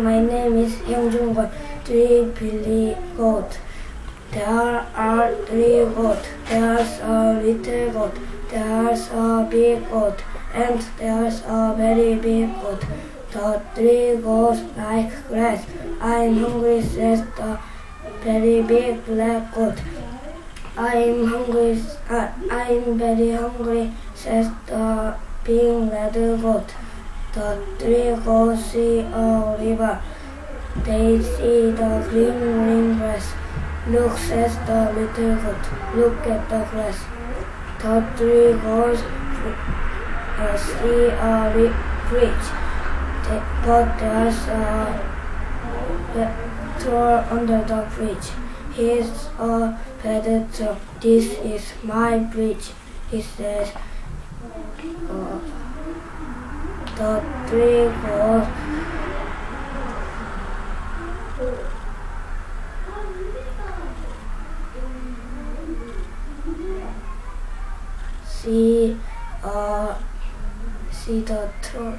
my name is Hyungjung. Three Billy Goat. There are three goats. There's a little goat. There's a big goat. And there's a very big goat. The three goats like grass. I'm hungry, says the very big black goat. I'm very hungry, says the big red goat. The three goats see a river. They see the green grass. Look, says the little goat. Look at the grass. The three goats see a bridge. But there's a predator under the bridge. He's a predator. This is my bridge, he says. The three goats see the troll.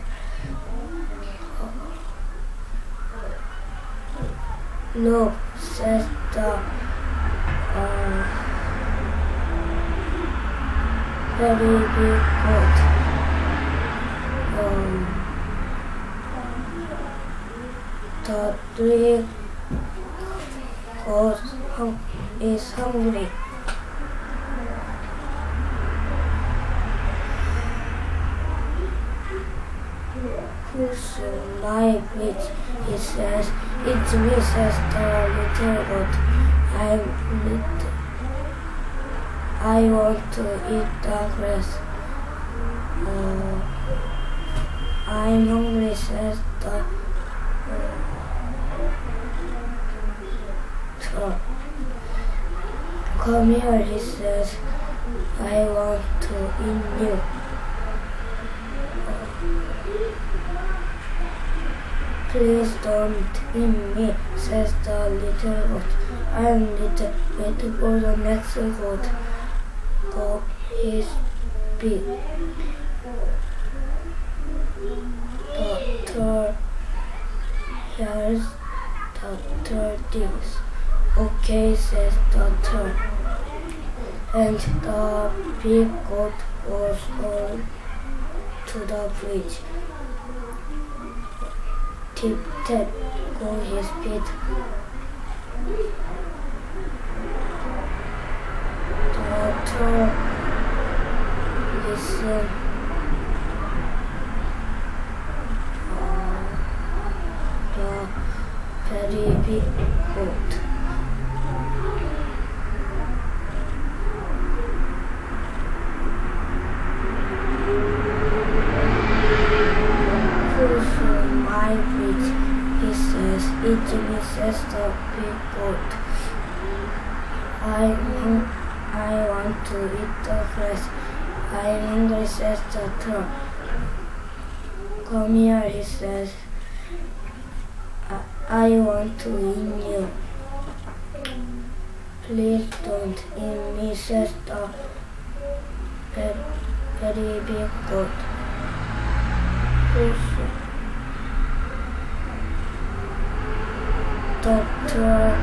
No, says the very big goat. The three goats is hungry. Who's my bridge? He says. It's me, says the little goat. I want to eat the grass. I'm hungry, says the troll. Come here, he says. I want to eat you. Please don't eat me, says the little goat. I'm little. Wait for the next goat. Go, he's big. The troll hears the troll thinks. Okay, says the troll. And the big goat goes on to the bridge. Tip tap go his feet. The troll listen. The very big goat. My bridge, he says. It me, says the big goat. I want to eat the grass. I'm hungry, says the troll. Come here, he says. I want to eat you. Please don't eat me, says the very big goat. Doctor,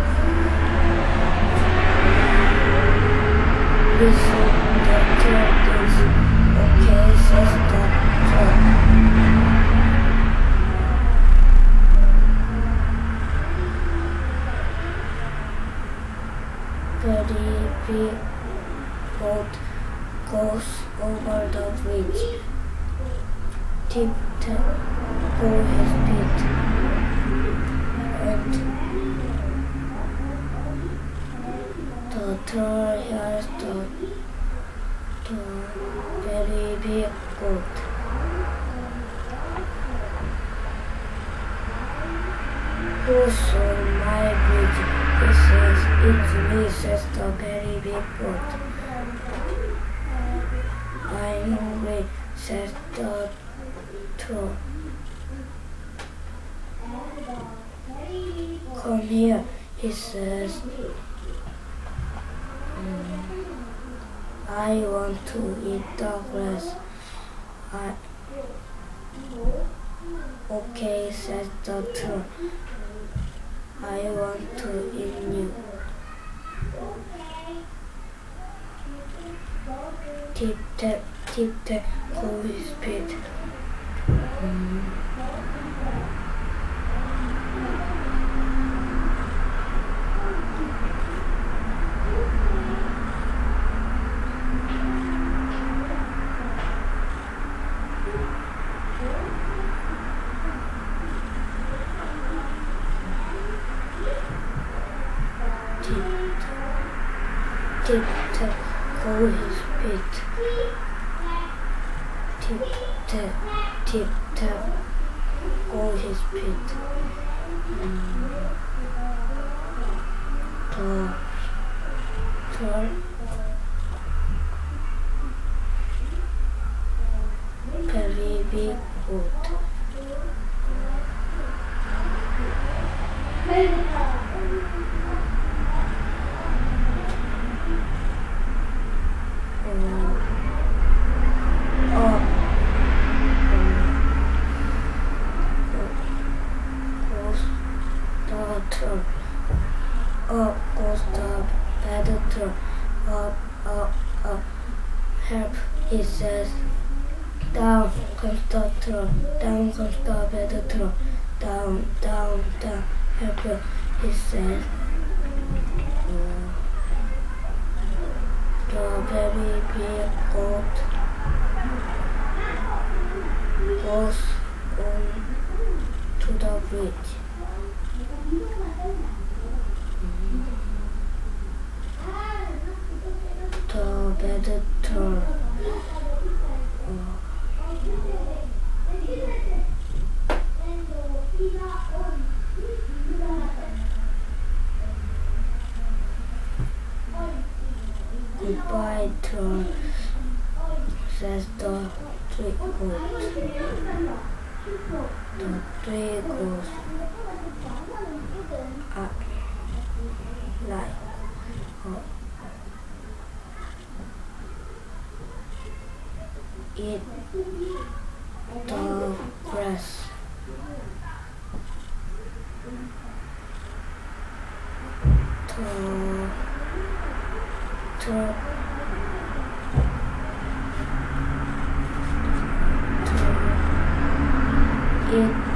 listen, doctor, please. Okay, says doctor. Very big boat goes over the bridge. Tip tap go his feet. And the troll hears the very big goat. Who's on my bridge? He says. It's me, says the very big goat. I'm hungry, says the troll. Come here, he says. I want to eat the grass. Okay, says the troll. I want to eat you. Tip tap, call his feet. Tip tap, call his feet. Tip tap, call his feet. Troll. Very big boat. Up goes the predator. Up. Help, he says. Down comes the troll. Down comes the predator. Down. Help, he says. The very big boat goes on to the bridge. The predator goodbye, troll, says the three goats. The three goats are like eat the grass. To eat